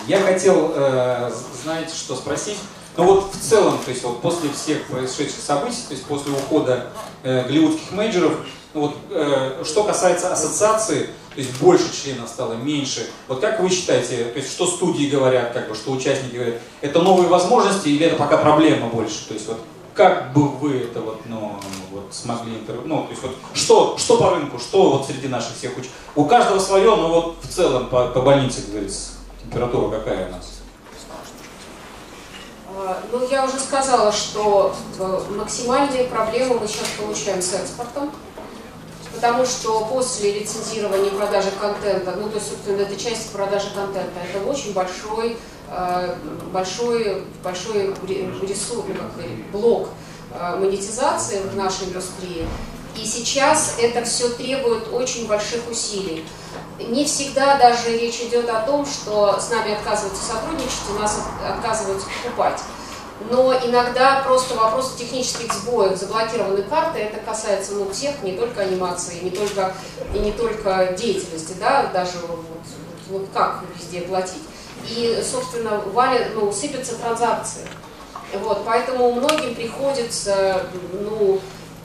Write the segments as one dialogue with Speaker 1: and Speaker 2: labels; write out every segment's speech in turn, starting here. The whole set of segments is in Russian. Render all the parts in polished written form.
Speaker 1: Я хотел, знаете, что спросить. Ну вот в целом, то есть вот после всех происшедших событий, то есть после ухода голливудских менеджеров, ну вот, что касается ассоциации, то есть больше членов стало, меньше. Вот как вы считаете, то есть что студии говорят, как бы, что участники говорят, это новые возможности или это пока проблема больше? То есть вот как бы вы это вот, ну, вот смогли, ну, то есть вот что по рынку, что вот среди наших всех у каждого свое, но вот в целом по больнице, как говорится, температура какая у нас?
Speaker 2: Ну, я уже сказала, что максимальные проблемы мы сейчас получаем с экспортом, потому что после лицензирования и продажи контента, ну, то есть, собственно, это часть продажи контента, это очень большой ресурс, блок монетизации в нашей индустрии. И сейчас это все требует очень больших усилий. Не всегда даже речь идет о том, что с нами отказываются сотрудничать, и нас отказываются покупать. Но иногда просто вопрос технических сбоев, заблокированы карты, это касается, ну, всех, не только анимации, не только деятельности, да, даже вот как везде платить. И, собственно, сыпятся транзакции. Вот, поэтому многим приходится, ну,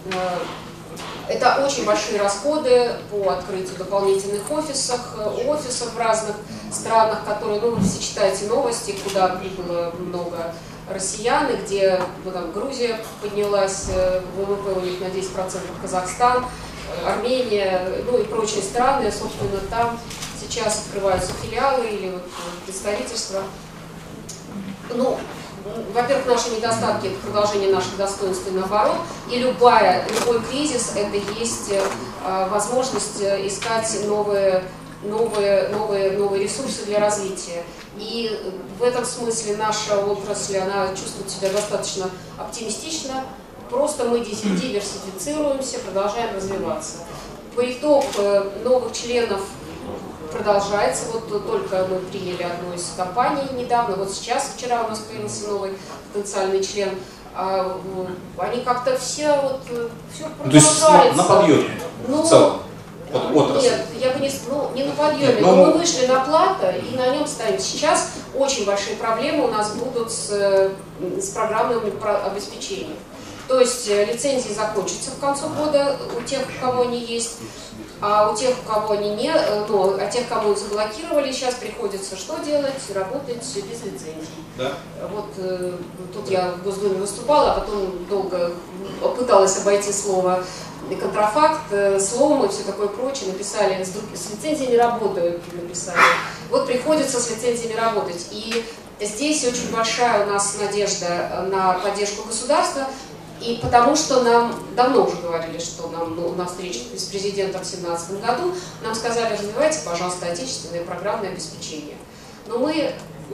Speaker 2: это очень большие расходы по открытию дополнительных офисов в разных странах, которые, ну, вы все читаете новости, куда прибыло много россиян, и где, ну, там, Грузия поднялась, ВВП у них на 10%, Казахстан, Армения, ну и прочие страны, собственно, там сейчас открываются филиалы или вот представительства. Ну, во-первых, наши недостатки – это продолжение наших достоинств и наоборот, и любой кризис – это есть возможность искать новые ресурсы для развития. И в этом смысле наша отрасль, она чувствует себя достаточно оптимистично, просто мы диверсифицируемся, продолжаем развиваться. Приток новых членов продолжается. Вот только мы приняли одну из компаний недавно, вот сейчас, вчера у нас появился новый потенциальный член. Они как-то все продолжаются.
Speaker 1: То есть на подъеме в целом?
Speaker 2: Нет, я бы не на подъеме, но мы вышли на плато и на нем стоим. Сейчас очень большие проблемы у нас будут с программным обеспечением. То есть лицензии закончатся к концу года у тех, у кого они есть, а у тех, у кого они не, а тех, кого заблокировали, сейчас приходится что делать? Работать без лицензий. Да. Вот тут я в Госдуме выступала, а потом долго пыталась обойти слово контрафакт, слом и все такое прочее, написали, с лицензиями работают, написали. Вот приходится с лицензиями работать. И здесь очень большая у нас надежда на поддержку государства, и потому что нам давно уже говорили, что нам на встрече с президентом в 2017 году нам сказали, развивайте, пожалуйста, отечественное программное обеспечение. Но мы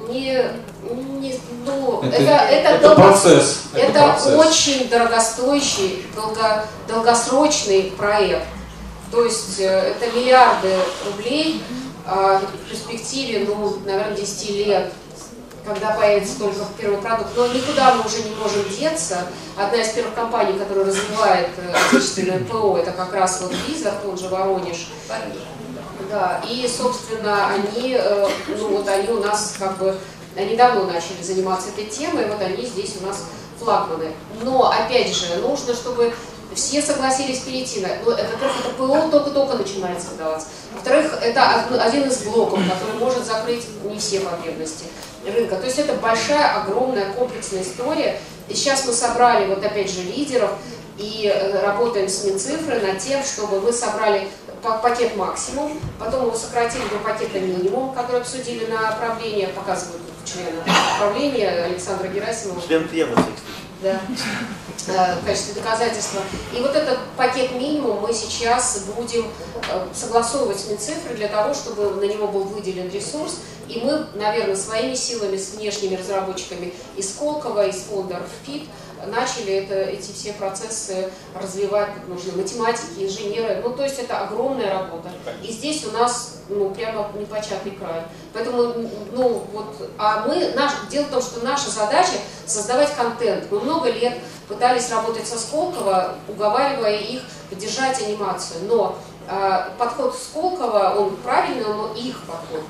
Speaker 2: это процесс. Это очень дорогостоящий, долгосрочный проект. То есть это миллиарды рублей в перспективе, ну, наверное, 10 лет, когда появится только первый продукт. Но никуда мы уже не можем деться. Одна из первых компаний, которая развивает отечественное ПО, это как раз вот Визард, он же Воронеж. Да, и, собственно, они у нас как бы, они давно начали заниматься этой темой, вот они здесь у нас флагманы. Но, опять же, нужно, чтобы все согласились перейти на... Ну, во-первых, это ПО только-только начинается выдаваться. Во-вторых, это один из блоков, который может закрыть не все потребности рынка. То есть это большая, огромная, комплексная история. И сейчас мы собрали, вот опять же, лидеров и работаем с Минцифрой над тем, чтобы мы собрали пакет максимум, потом его сократили до пакета минимум, который обсудили на правление, показывают члена правления Александра Герасимова.
Speaker 3: Член Евроса,
Speaker 2: да, в качестве доказательства. И вот этот пакет минимум мы сейчас будем согласовывать с Минцифрой для того, чтобы на него был выделен ресурс. И мы, наверное, своими силами, с внешними разработчиками из Сколково, из фонда РФПИД, начали эти все процессы развивать. Нужны математики, инженеры. Ну, то есть это огромная работа. И здесь у нас, ну, прямо непочатый край. Поэтому, ну, вот, дело в том, что наша задача создавать контент. Мы много лет пытались работать со Сколково, уговаривая их поддержать анимацию. Но подход Сколково, он правильный, но их подход, да,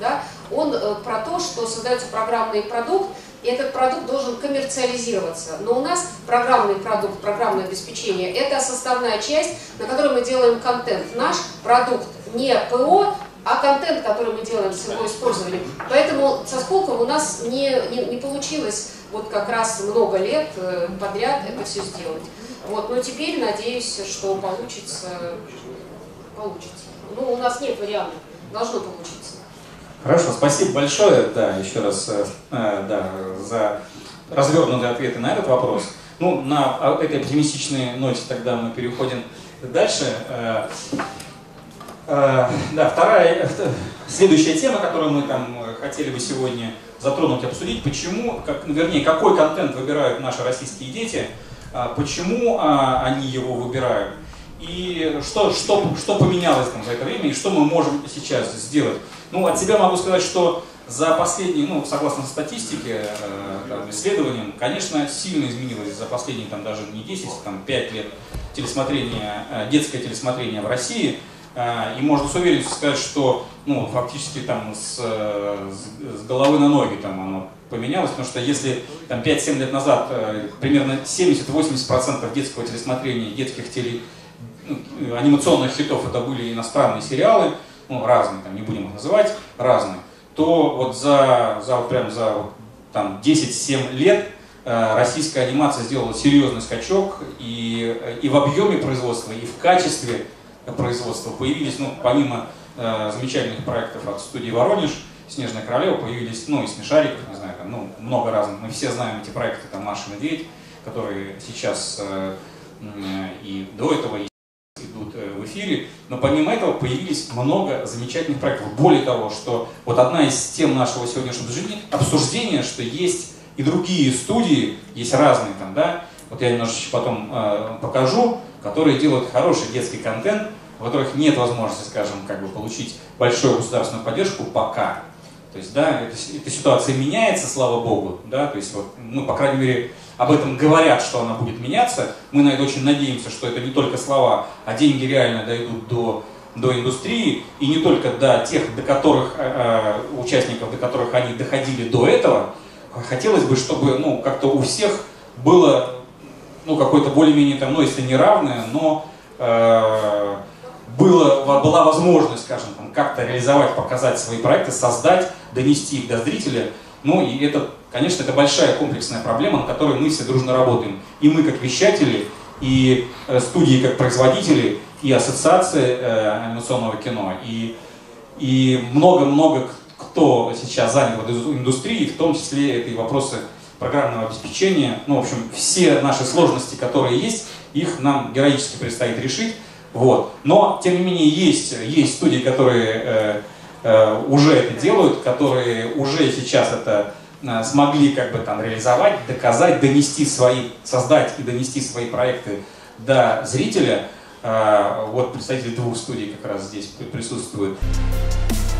Speaker 2: он про то, что создается программный продукт, и этот продукт должен коммерциализироваться. Но у нас программный продукт, программное обеспечение – это составная часть, на которой мы делаем контент. Наш продукт не ПО, а контент, который мы делаем с его использованием. Поэтому со Сколково у нас не получилось вот как раз много лет подряд это все сделать. Вот, но теперь надеюсь, что получится. Ну, у нас нет вариантов, должно получиться.
Speaker 1: Хорошо, спасибо большое, да, еще раз, да, за развернутые ответы на этот вопрос. Ну, на этой оптимистичной ноте тогда мы переходим дальше. Да, следующая тема, которую мы там хотели бы сегодня затронуть, обсудить, почему, вернее, какой контент выбирают наши российские дети, почему они его выбирают, и что поменялось там за это время, и что мы можем сейчас сделать. Ну, от себя могу сказать, что за последние, ну, согласно статистике, исследованиям, конечно, сильно изменилось за последние, там, даже не 10, там, 5 лет детское телесмотрение в России. И можно с уверенностью сказать, что, ну, фактически там с головы на ноги там оно поменялось, потому что если там 5-7 лет назад примерно 70-80% детского телесмотрения, детских анимационных хитов это были иностранные сериалы, ну, разные, там, не будем их называть, разные, то вот за 10-7 лет российская анимация сделала серьезный скачок и в объеме производства, и в качестве производства. Появились, ну, помимо замечательных проектов от студии «Воронеж», «Снежная королева», появились, ну, и «Смешариков», не знаю, там, ну, много разных. Мы все знаем эти проекты, там, «Маша и Медведь», которые сейчас и до этого идут в эфире. Но помимо этого появились много замечательных проектов. Более того, что вот одна из тем нашего сегодняшнего обсуждения, что есть и другие студии, есть разные там, да, вот я немножечко потом покажу, которые делают хороший детский контент, у которых нет возможности, скажем, как бы получить большую государственную поддержку пока. То есть, да, эта ситуация меняется, слава богу, да, то есть, вот, ну, по крайней мере, об этом говорят, что она будет меняться. Мы на это очень надеемся, что это не только слова, а деньги реально дойдут до индустрии, и не только до тех, до которых, участников, до которых они доходили до этого. Хотелось бы, чтобы, ну, как-то у всех было, ну, какое-то более-менее, там, ну, если не равное, но была возможность, скажем, там, как-то реализовать, показать свои проекты, создать, донести их до зрителя. Ну, и это, конечно, это большая комплексная проблема, на которой мы все дружно работаем. И мы как вещатели, и студии как производители, и ассоциации анимационного кино, и много-много кто сейчас занят в индустрии, в том числе это и вопросы программного обеспечения. Ну, в общем, все наши сложности, которые есть, их нам героически предстоит решить. Вот. Но, тем не менее, есть студии, которые уже это делают, которые уже сейчас это смогли как бы там реализовать, доказать, создать и донести свои проекты до зрителя. Вот представители двух студий как раз здесь присутствуют.